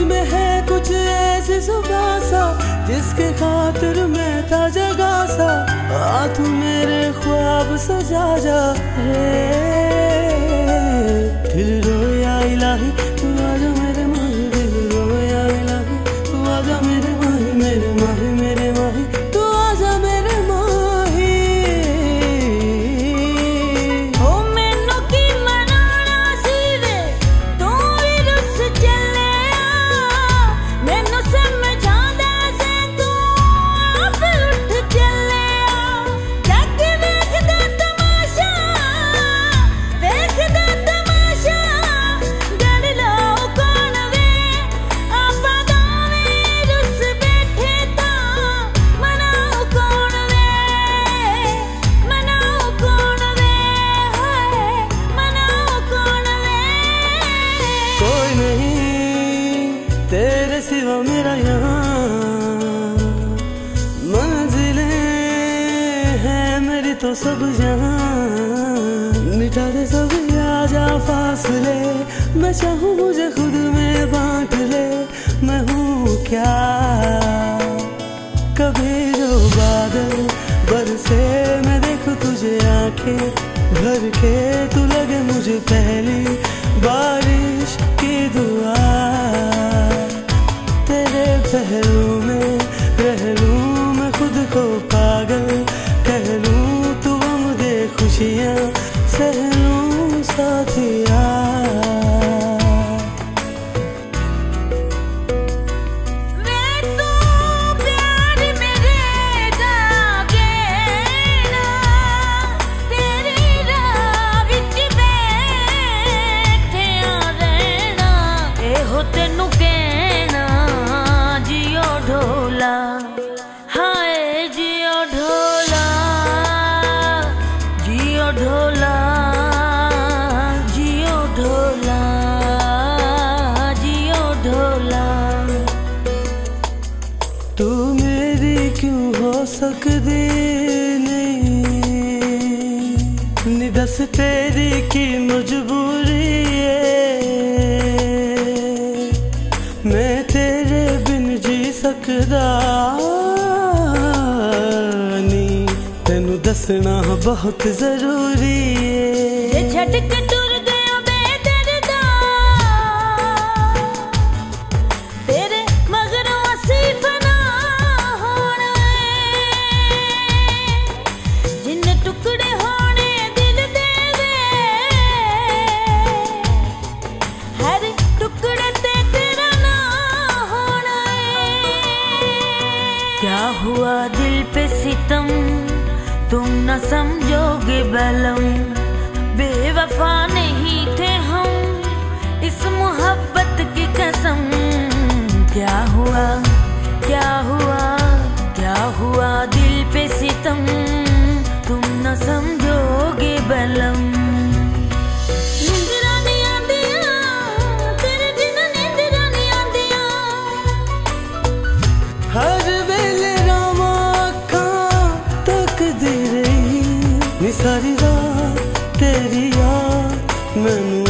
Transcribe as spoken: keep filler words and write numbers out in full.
में है कुछ ऐसी सुबह सा जिसके खातिर मैं था जगा सा। आ तू मेरे ख्वाब सजा जा रे, दिल रोया इलाही तू आजा मेरे माही, दिल रोया इलाही तू आजा मेरे माही, मेरे माही मेरे माही तू आजा मेरे माही। ओ मैनू की मनाना सी वे तू भी रुस चले आ, मैनू समझांदा से तू आप उठ चले आ। जग वेखदा तमाशा वेखदा तमाशा गड़ लाओ कौन वे आपा दोवें रुस बैठे तां मनाओ कौन वे मनाओ कौन वे हाय मनाओ कौन वे। कोई नहीं तेरे सिवा मेरा यहाँ, मंजिलें हैं मेरी तो सब जहाँ। मिटा दे सब आजा फासले, मैं चाहूँ मुझे खुद में बांट ले। मैं हूँ क्या कभी जो बादल बरसे मैं देखूं तुझे आंखें भर के, तू लगे मुझे पहली बारिश की दुआ। तेरे पहलू में रह लूं मैं खुद को पागल कह लूं, तू गम दे खुशियाँ सह लूं साथिया। वे तू प्यार मेरे जागे ना, तेरी राह विच बैठिया रहना। एहो तेनू कहना जियो ढोला, हाय जियो ढोला जियो ढोला जियो ढोला जियो ढोला। तू मेरी क्यों हो सकती नहीं, नी दस तेरी की मजबूरी है। मैं तेरे बिन जी सकदा नी, तेनू दसना बहुत जरूरी है। जे छड़ के टुर गया बेदर्दा, तेरे मगरों असी फना होना है। जिन्ने टुकड़े होने दिल दे वे, हर टुकड़े ते तेरा ना होना है। क्या हुआ दिल पे सितम तुम न समझोगे बलम, बेवफा नहीं थे हम इस मोहब्बत की कसम। क्या हुआ क्या हुआ क्या हुआ दिल पे सितम तुम न समझोगे बलम। नींदरां नी आंदियां तेरे बिना नींदरां नी आंदियां, हर वेले रामा अखां तकदी रही नी सारी रात तेरी याद मैनू